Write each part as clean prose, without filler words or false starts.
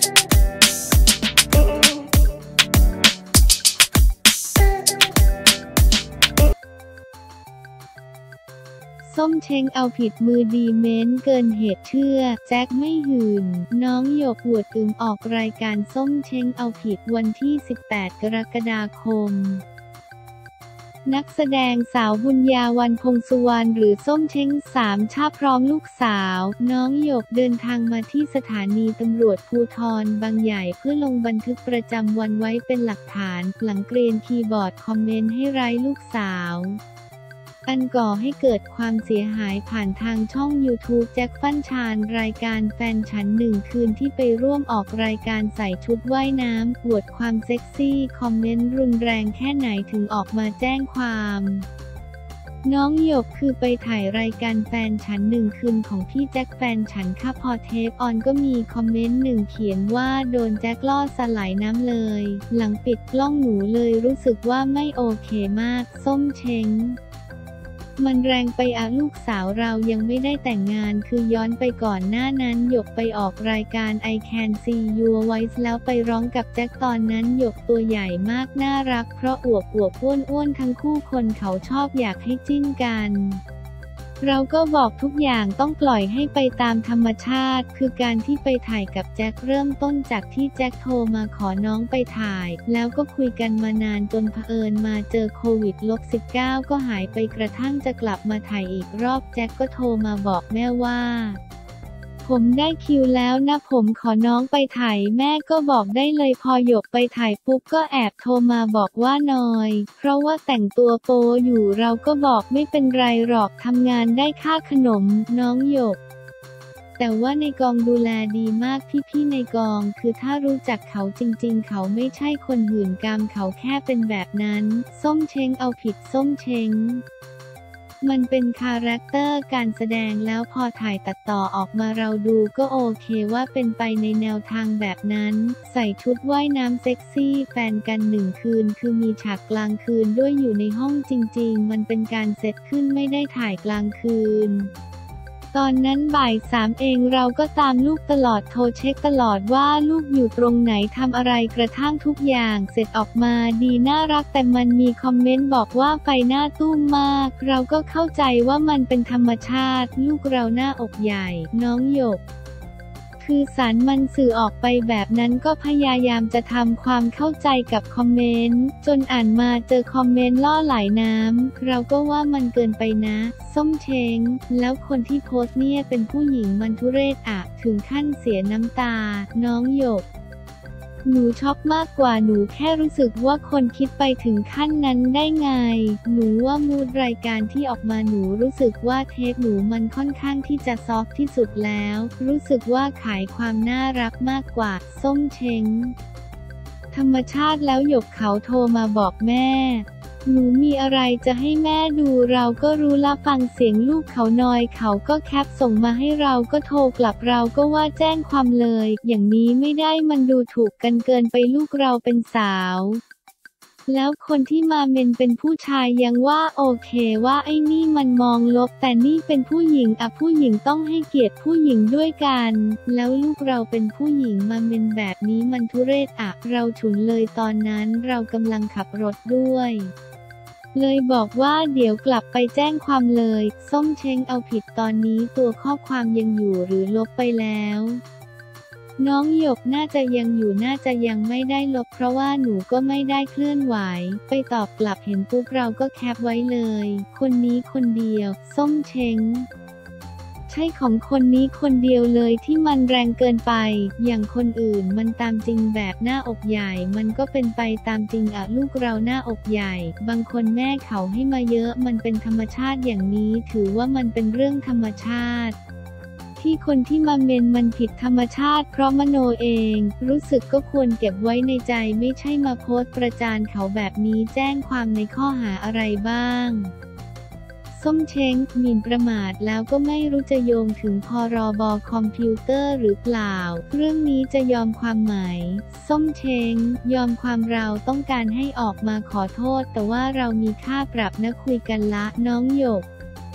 ส้มเช้งเอาผิดมือดีเม้นเกินเหตุเชื่อแจ็คไม่หื่นน้องหยกอวดอึมออกรายการส้มเช้งเอาผิดวันที่ 18 กรกฎาคมนักแสดงสาวบุญญา วรรณพงษ์สุวรรณหรือส้มเช้งสามชาพร้อมลูกสาวน้องหยกเดินทางมาที่สถานีตำรวจภูธรบางใหญ่เพื่อลงบันทึกประจำวันไว้เป็นหลักฐานหลังเกรียนคีย์บอร์ดคอมเมนต์ให้ร้ายลูกสาวอันก่อให้เกิดความเสียหายผ่านทางช่อง YouTube แจ็คฟั่นชาญรายการแฟนฉัน1 คืนที่ไปร่วมออกรายการใส่ชุดว่ายน้ำอวดความเซ็กซี่คอมเมนต์รุนแรงแค่ไหนถึงออกมาแจ้งความน้องหยกคือไปถ่ายรายการแฟนฉัน1 คืนของพี่แจ็คแฟนฉันค่ะพอเทปออนก็มีคอมเมนต์หนึ่งเขียนว่าโดนแจ็คล่อสลายน้ำเลยหลังปิดกล้องหนูเลยรู้สึกว่าไม่โอเคมากส้มเช้งมันแรงไปอะลูกสาวเรายังไม่ได้แต่งงานคือย้อนไปก่อนหน้านั้นหยกไปออกรายการ I Can See Your Voice แล้วไปร้องกับแจ็คตอนนั้นหยกตัวใหญ่มากน่ารักเพราะอวบอ้วนทั้งคู่คนเขาชอบอยากให้จิ้นกันเราก็บอกทุกอย่างต้องปล่อยให้ไปตามธรรมชาติคือการที่ไปถ่ายกับแจ็คเริ่มต้นจากที่แจ็คโทรมาขอน้องไปถ่ายแล้วก็คุยกันมานานจนเผอิญมาเจอโควิด-19 ก็หายไปกระทั่งจะกลับมาถ่ายอีกรอบแจ็คก็โทรมาบอกแม่ว่าผมได้คิวแล้วนะผมขอน้องไปถ่ายแม่ก็บอกได้เลยพอหยกไปถ่ายปุ๊บก็แอบโทรมาบอกว่านอยเพราะว่าแต่งตัวโปอยู่เราก็บอกไม่เป็นไรหรอกทำงานได้ค่าขนมน้องหยกแต่ว่าในกองดูแลดีมากพี่ๆในกองคือถ้ารู้จักเขาจริงๆเขาไม่ใช่คนหื่นกามเขาแค่เป็นแบบนั้นส้มเช้งเอาผิดส้มเช้งมันเป็นคาแรคเตอร์การแสดงแล้วพอถ่ายตัดต่อออกมาเราดูก็โอเคว่าเป็นไปในแนวทางแบบนั้นใส่ชุดว่ายน้ำเซ็กซี่แฟนกัน1 คืนคือมีฉากกลางคืนด้วยอยู่ในห้องจริงๆมันเป็นการเซตขึ้นไม่ได้ถ่ายกลางคืนตอนนั้นบ่าย 3เองเราก็ตามลูกตลอดโทรเช็คตลอดว่าลูกอยู่ตรงไหนทำอะไรกระทั่งทุกอย่างเสร็จออกมาดีน่ารักแต่มันมีคอมเมนต์บอกว่าไฟหน้าตุ้มมากเราก็เข้าใจว่ามันเป็นธรรมชาติลูกเราหน้าอกใหญ่น้องหยกคือสารมันสื่อออกไปแบบนั้นก็พยายามจะทำความเข้าใจกับคอมเมนต์จนอ่านมาเจอคอมเมนต์ล่อไหลน้ำเราก็ว่ามันเกินไปนะส้มเช้งแล้วคนที่โพสต์เนี่ยเป็นผู้หญิงมันทุเรศอะถึงขั้นเสียน้ำตาน้องหยกหนูช็อกมากกว่าหนูแค่รู้สึกว่าคนคิดไปถึงขั้นนั้นได้ไงหนูว่ามูดรายการที่ออกมาหนูรู้สึกว่าเทปหนูมันค่อนข้างที่จะซอฟที่สุดแล้วรู้สึกว่าขายความน่ารักมากกว่าส้มเช้งธรรมชาติแล้วหยกเขาโทรมาบอกแม่หนูมีอะไรจะให้แม่ดูเราก็รู้ละฟังเสียงลูกเขาหน่อยเขาก็แคปส่งมาให้เราก็โทรกลับเราก็ว่าแจ้งความเลยอย่างนี้ไม่ได้มันดูถูกกันเกินไปลูกเราเป็นสาวแล้วคนที่มาเมนเป็นผู้ชายยังว่าโอเคว่าไอ้นี่มันมองลบแต่นี่เป็นผู้หญิงอะผู้หญิงต้องให้เกียรติผู้หญิงด้วยกันแล้วลูกเราเป็นผู้หญิงมาเมนแบบนี้มันทุเรศอะเราฉุนเลยตอนนั้นเรากำลังขับรถด้วยเลยบอกว่าเดี๋ยวกลับไปแจ้งความเลยส้มเช้งเอาผิดตอนนี้ตัวข้อความยังอยู่หรือลบไปแล้วน้องหยกน่าจะยังอยู่น่าจะยังไม่ได้ลบเพราะว่าหนูก็ไม่ได้เคลื่อนไหวไปตอบกลับเห็นปุ๊บเราก็แคปไว้เลยคนนี้คนเดียวส้มเช้งใช่ของคนนี้คนเดียวเลยที่มันแรงเกินไปอย่างคนอื่นมันตามจริงแบบหน้าอกใหญ่มันก็เป็นไปตามจริงอะลูกเราหน้าอกใหญ่บางคนแม่เขาให้มาเยอะมันเป็นธรรมชาติอย่างนี้ถือว่ามันเป็นเรื่องธรรมชาติที่คนที่มาเมนมันผิดธรรมชาติเพราะมโนเองรู้สึกก็ควรเก็บไว้ในใจไม่ใช่มาโพสต์ประจานเขาแบบนี้แจ้งความในข้อหาอะไรบ้างส้มเช้งหมิ่นประมาทแล้วก็ไม่รู้จะโยงถึงพรบคอมพิวเตอร์หรือเปล่าเรื่องนี้จะยอมความไหมส้มเช้งยอมความเราต้องการให้ออกมาขอโทษแต่ว่าเรามีค่าปรับนะคุยกันละน้องหยก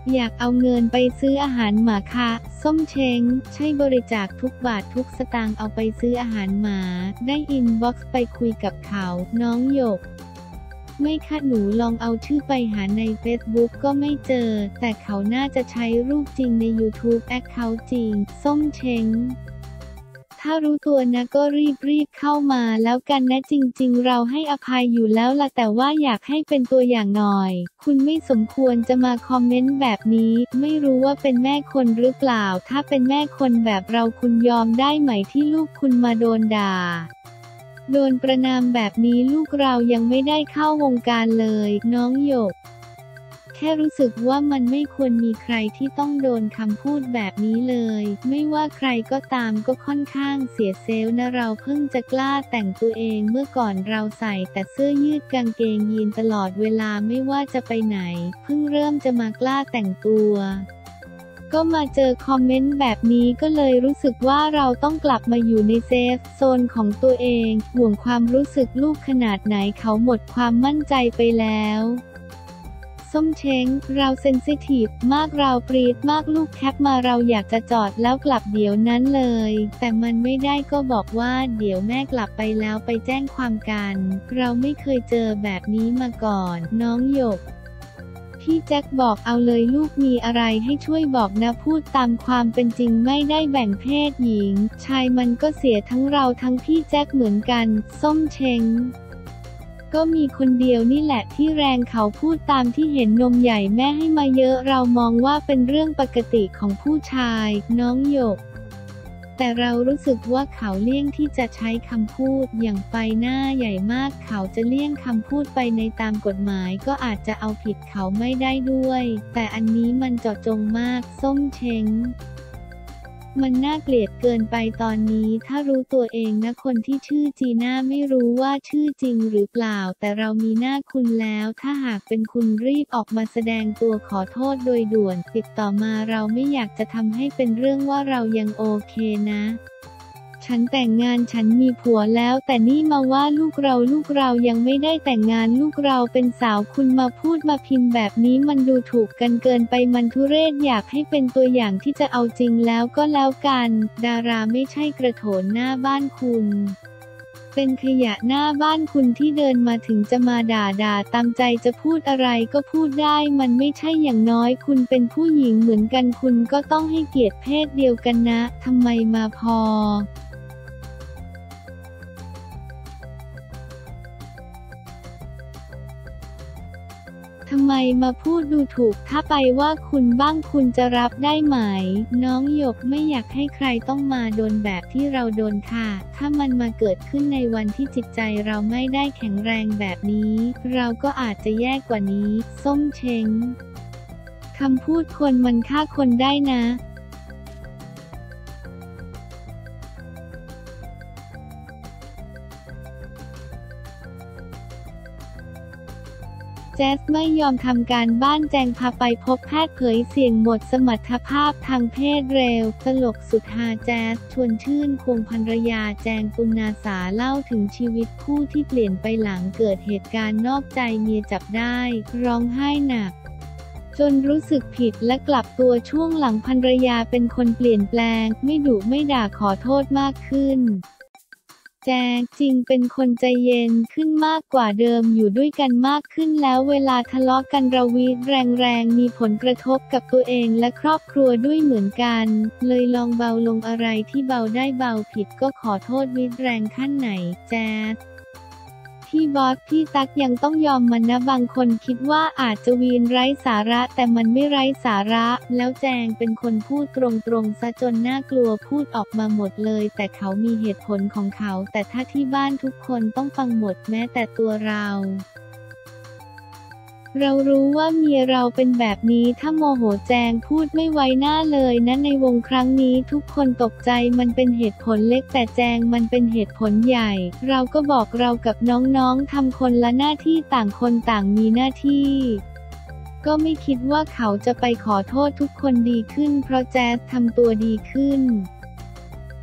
อยากเอาเงินไปซื้ออาหารหมาค่ะส้มเช้งใช่บริจาคทุกบาททุกสตางค์เอาไปซื้ออาหารหมาได้อินบ็อกซ์ไปคุยกับเขาน้องหยกไม่ค่ะหนูลองเอาชื่อไปหาใน Facebook ก็ไม่เจอแต่เขาน่าจะใช้รูปจริงใน YouTube แอคเคาท์จริงส้มเช้งถ้ารู้ตัวนะก็รีบเข้ามาแล้วกันนะจริงๆเราให้อภัยอยู่แล้วล่ะแต่ว่าอยากให้เป็นตัวอย่างหน่อยคุณไม่สมควรจะมาคอมเมนต์แบบนี้ไม่รู้ว่าเป็นแม่คนหรือเปล่าถ้าเป็นแม่คนแบบเราคุณยอมได้ไหมที่ลูกคุณมาโดนด่าโดนประณามแบบนี้ลูกเรายังไม่ได้เข้าวงการเลยน้องหยกแค่รู้สึกว่ามันไม่ควรมีใครที่ต้องโดนคำพูดแบบนี้เลยไม่ว่าใครก็ตามก็ค่อนข้างเสียเซลล์นะเราเพิ่งจะกล้าแต่งตัวเองเมื่อก่อนเราใส่แต่เสื้อยืดกางเกงยีนตลอดเวลาไม่ว่าจะไปไหนเพิ่งเริ่มจะมากล้าแต่งตัวก็มาเจอคอมเมนต์แบบนี้ก็เลยรู้สึกว่าเราต้องกลับมาอยู่ในเซฟโซนของตัวเองห่วงความรู้สึกลูกขนาดไหนเขาหมดความมั่นใจไปแล้วส้มเช้งเราเซนซิทีฟมากเราปรีดมากลูกแคปมาเราอยากจะจอดแล้วกลับเดี๋ยวนั้นเลยแต่มันไม่ได้ก็บอกว่าเดี๋ยวแม่กลับไปแล้วไปแจ้งความกันเราไม่เคยเจอแบบนี้มาก่อนน้องหยกพี่แจ็คบอกเอาเลยลูกมีอะไรให้ช่วยบอกนะพูดตามความเป็นจริงไม่ได้แบ่งเพศหญิงชายมันก็เสียทั้งเราทั้งพี่แจ็คเหมือนกันส้มเช้งก็มีคนเดียวนี่แหละที่แรงเขาพูดตามที่เห็นนมใหญ่แม่ให้มาเยอะเรามองว่าเป็นเรื่องปกติของผู้ชายน้องหยกแต่เรารู้สึกว่าเขาเลี่ยงที่จะใช้คำพูดอย่างไปหน้าใหญ่มากเขาจะเลี่ยงคำพูดไปในตามกฎหมายก็อาจจะเอาผิดเขาไม่ได้ด้วยแต่อันนี้มันเจาะจงมากส้มเช้งมันน่าเกลียดเกินไปตอนนี้ถ้ารู้ตัวเองนะคนที่ชื่อจีน่าไม่รู้ว่าชื่อจริงหรือเปล่าแต่เรามีหน้าคุณแล้วถ้าหากเป็นคุณรีบออกมาแสดงตัวขอโทษโดยด่วนติดต่อมาเราไม่อยากจะทำให้เป็นเรื่องว่าเรายังโอเคนะฉันแต่งงานฉันมีผัวแล้วแต่นี่มาว่าลูกเรายังไม่ได้แต่งงานลูกเราเป็นสาวคุณมาพูดมาพิมพ์แบบนี้มันดูถูกกันเกินไปมันทุเรศอยากให้เป็นตัวอย่างที่จะเอาจริงแล้วก็แล้วกันดาราไม่ใช่กระโถนหน้าบ้านคุณเป็นขยะหน้าบ้านคุณที่เดินมาถึงจะมาด่าตามใจจะพูดอะไรก็พูดได้มันไม่ใช่อย่างน้อยคุณเป็นผู้หญิงเหมือนกันคุณก็ต้องให้เกียรติเพศเดียวกันนะทำไมมาพอทำไมมาพูดดูถูกถ้าไปว่าคุณบ้างคุณจะรับได้ไหมน้องหยกไม่อยากให้ใครต้องมาโดนแบบที่เราโดนค่ะถ้ามันมาเกิดขึ้นในวันที่จิตใจเราไม่ได้แข็งแรงแบบนี้เราก็อาจจะแย่กว่านี้ส้มเช้งคำพูดคนมันฆ่าคนได้นะแจ๊สไม่ยอมทำการบ้านแจงพาไปพบแพทย์เผยเสี่ยงหมดสมรรถภาพทางเพศเร็วตลกสุดฮาแจ๊สชวนชื่นคงภรรยาแจงปุณณาสาเล่าถึงชีวิตคู่ที่เปลี่ยนไปหลังเกิดเหตุการณ์นอกใจเมียจับได้ร้องไห้หนักจนรู้สึกผิดและกลับตัวช่วงหลังภรรยาเป็นคนเปลี่ยนแปลงไม่ดุไม่ด่าขอโทษมากขึ้นแจงจริงเป็นคนใจเย็นขึ้นมากกว่าเดิมอยู่ด้วยกันมากขึ้นแล้วเวลาทะเลาะกันระวีแรงมีผลกระทบกับตัวเองและครอบครัวด้วยเหมือนกันเลยลองเบาลงอะไรที่เบาได้เบาผิดก็ขอโทษวิแรงขั้นไหนแจ๊สพี่บอสพี่ตั๊กยังต้องยอมมันนะบางคนคิดว่าอาจจะวีนไร้สาระแต่มันไม่ไร้สาระแล้วแจงเป็นคนพูดตรงๆซะจนน่ากลัวพูดออกมาหมดเลยแต่เขามีเหตุผลของเขาแต่ถ้าที่บ้านทุกคนต้องฟังหมดแม้แต่ตัวเรารู้ว่าเมียเราเป็นแบบนี้ถ้าโมโหแจงพูดไม่ไว้หน้าเลยนะในวงครั้งนี้ทุกคนตกใจมันเป็นเหตุผลเล็กแต่แจงมันเป็นเหตุผลใหญ่เราก็บอกเรากับน้องๆทำคนละหน้าที่ต่างคนต่างมีหน้าที่ก็ไม่คิดว่าเขาจะไปขอโทษทุกคนดีขึ้นเพราะแจ๊สทำตัวดีขึ้นแ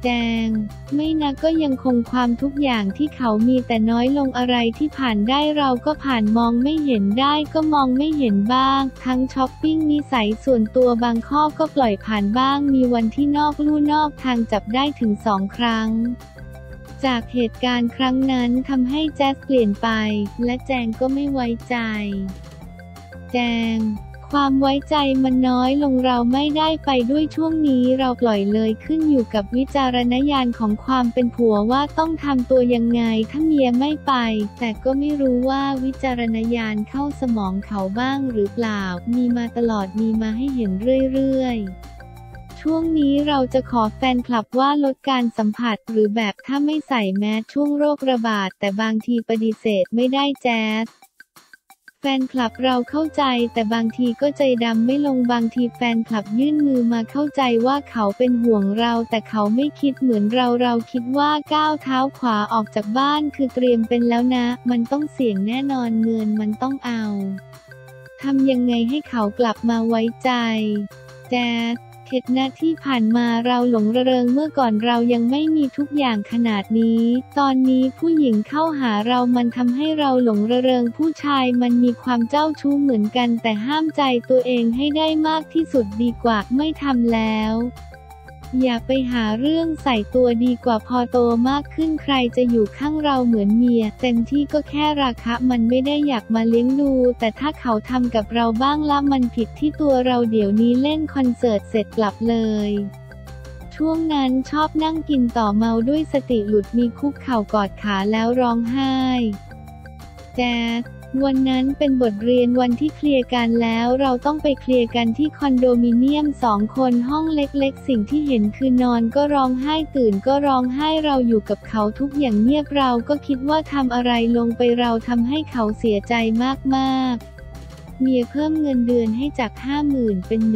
แจงไม่นะก็ยังคงความทุกอย่างที่เขามีแต่น้อยลงอะไรที่ผ่านได้เราก็ผ่านมองไม่เห็นได้ก็มองไม่เห็นบ้างทั้งช้อปปิ้งนิสัยส่วนตัวบางข้อก็ปล่อยผ่านบ้างมีวันที่นอกลู่นอกทางจับได้ถึง2 ครั้งจากเหตุการณ์ครั้งนั้นทำให้แจ๊สเปลี่ยนไปและแจงก็ไม่ไว้ใจแจงความไว้ใจมันน้อยลงเราไม่ได้ไปด้วยช่วงนี้เราปล่อยเลยขึ้นอยู่กับวิจารณญาณของความเป็นผัวว่าต้องทำตัวยังไงถ้าเมียไม่ไปแต่ก็ไม่รู้ว่าวิจารณญาณเข้าสมองเขาบ้างหรือเปล่ามีมาตลอดมีมาให้เห็นเรื่อยๆช่วงนี้เราจะขอแฟนคลับว่าลดการสัมผัสหรือแบบถ้าไม่ใส่แมสช่วงโรคระบาดแต่บางทีปฏิเสธไม่ได้แจ๊สแฟนคลับเราเข้าใจแต่บางทีก็ใจดำไม่ลงบางทีแฟนคลับยื่นมือมาเข้าใจว่าเขาเป็นห่วงเราแต่เขาไม่คิดเหมือนเราคิดว่าก้าวเท้าขวาออกจากบ้านคือเตรียมเป็นแล้วนะมันต้องเสี่ยงแน่นอนเงินมันต้องเอาทำยังไงให้เขากลับมาไว้ใจแจ๊สเข็ดนะที่ผ่านมาเราหลงระเริงเมื่อก่อนเรายังไม่มีทุกอย่างขนาดนี้ตอนนี้ผู้หญิงเข้าหาเรามันทำให้เราหลงระเริงผู้ชายมันมีความเจ้าชู้เหมือนกันแต่ห้ามใจตัวเองให้ได้มากที่สุดดีกว่าไม่ทำแล้วอย่าไปหาเรื่องใส่ตัวดีกว่าพอโตมากขึ้นใครจะอยู่ข้างเราเหมือนเมียเต็มที่ก็แค่ราคะมันไม่ได้อยากมาเลี้ยงดูแต่ถ้าเขาทำกับเราบ้างละมันผิดที่ตัวเราเดี๋ยวนี้เล่นคอนเสิร์ตเสร็จกลับเลยช่วงนั้นชอบนั่งกินต่อเมาด้วยสติหลุดมีคุกเข่ากอดขาแล้วร้องไห้แจ๊สวันนั้นเป็นบทเรียนวันที่เคลียร์กันแล้วเราต้องไปเคลียร์กันที่คอนโดมิเนียม2 คนห้องเล็กๆสิ่งที่เห็นคือนอนก็ร้องไห้ตื่นก็ร้องไห้เราอยู่กับเขาทุกอย่างเงียบเราก็คิดว่าทำอะไรลงไปเราทำให้เขาเสียใจมากๆเมียเพิ่มเงินเดือนให้จาก 50,000 เป็น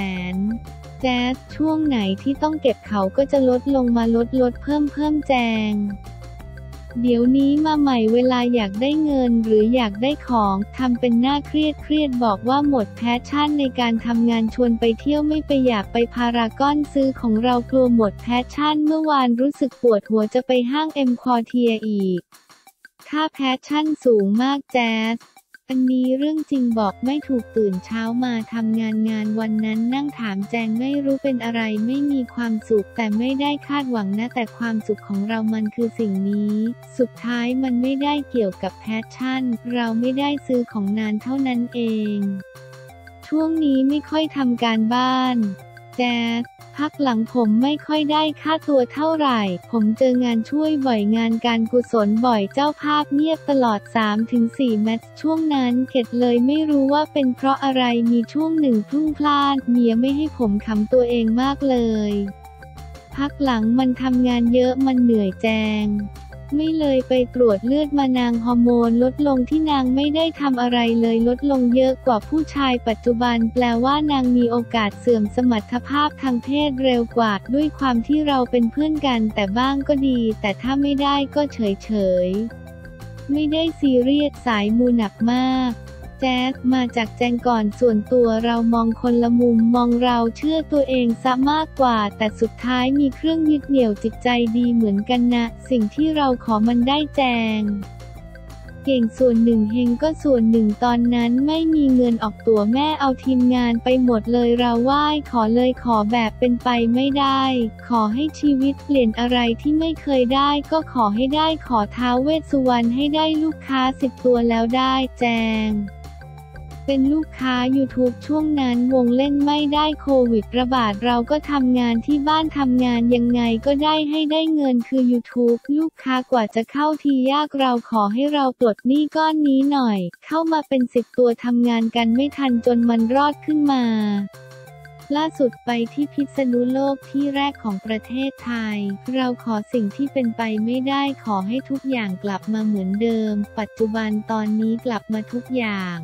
100,000แจ๊สช่วงไหนที่ต้องเก็บเขาก็จะลดลงมาลดเพิ่มแจงเดี๋ยวนี้มาใหม่เวลาอยากได้เงินหรืออยากได้ของทำเป็นหน้าเครียดบอกว่าหมดแพชชั่นในการทำงานชวนไปเที่ยวไม่ไปอยากไปพารากอนซื้อของเรากลัวหมดแพชชั่นเมื่อวานรู้สึกปวดหัวจะไปห้างเอ็มควอเทียอีกค่าแพชชั่นสูงมากแจ๊สอันนี้เรื่องจริงบอกไม่ถูกตื่นเช้ามาทำงานวันนั้นนั่งถามแจงไม่รู้เป็นอะไรไม่มีความสุขแต่ไม่ได้คาดหวังนะแต่ความสุขของเรามันคือสิ่งนี้สุดท้ายมันไม่ได้เกี่ยวกับแพชชั่นเราไม่ได้ซื้อของนานเท่านั้นเองช่วงนี้ไม่ค่อยทำการบ้านแจ๊สพักหลังผมไม่ค่อยได้ค่าตัวเท่าไหร่ผมเจองานช่วยบ่อยงานการกุศลบ่อยเจ้าภาพเงียบตลอด 3-4 แมตช์ช่วงนั้นเข็ดเลยไม่รู้ว่าเป็นเพราะอะไรมีช่วงหนึ่งพลุ่งพล่านเมียไม่ให้ผมขำตัวเองมากเลยพักหลังมันทำงานเยอะมันเหนื่อยแจงไม่เลยไปตรวจเลือดมานางฮอร์โมนลดลงที่นางไม่ได้ทำอะไรเลยลดลงเยอะกว่าผู้ชายปัจจุบันแปลว่านางมีโอกาสเสื่อมสมรรถภาพทางเพศเร็วกว่าด้วยความที่เราเป็นเพื่อนกันแต่บ้างก็ดีแต่ถ้าไม่ได้ก็เฉยไม่ได้ซีเรียสสายมูหนักมากแจ๊สมาจากแจงก่อนส่วนตัวเรามองคนละมุมมองเราเชื่อตัวเองซะมากกว่าแต่สุดท้ายมีเครื่องยึดเหนี่ยวจิตใจดีเหมือนกันนะสิ่งที่เราขอมันได้แจงเก่งส่วนหนึ่งเฮงก็ส่วนหนึ่งตอนนั้นไม่มีเงินออกตั๋วแม่เอาทีมงานไปหมดเลยเราไหว้ขอเลยขอแบบเป็นไปไม่ได้ขอให้ชีวิตเปลี่ยนอะไรที่ไม่เคยได้ก็ขอให้ได้ขอท้าวเวสสุวรรณให้ได้ลูกค้า10 ตัวแล้วได้แจงเป็นลูกค้า YouTube ช่วงนั้นวงเล่นไม่ได้โควิดระบาดเราก็ทำงานที่บ้านทำงานยังไงก็ได้ให้ได้เงินคือ YouTube ลูกค้ากว่าจะเข้าทียากเราขอให้เราปลดหนี้ก้อนนี้หน่อยเข้ามาเป็น10 ตัวทำงานกันไม่ทันจนมันรอดขึ้นมาล่าสุดไปที่พิษณุโลกที่แรกของประเทศไทยเราขอสิ่งที่เป็นไปไม่ได้ขอให้ทุกอย่างกลับมาเหมือนเดิมปัจจุบันตอนนี้กลับมาทุกอย่าง